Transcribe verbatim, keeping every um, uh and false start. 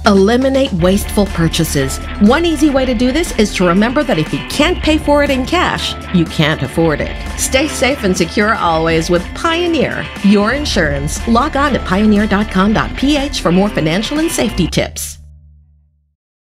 Eliminate wasteful purchases. One easy way to do this is to remember that if you can't pay for it in cash, you can't afford it. Stay safe and secure always with Pioneer, your insurance. Log on to pioneer dot com dot p h for more financial and safety tips.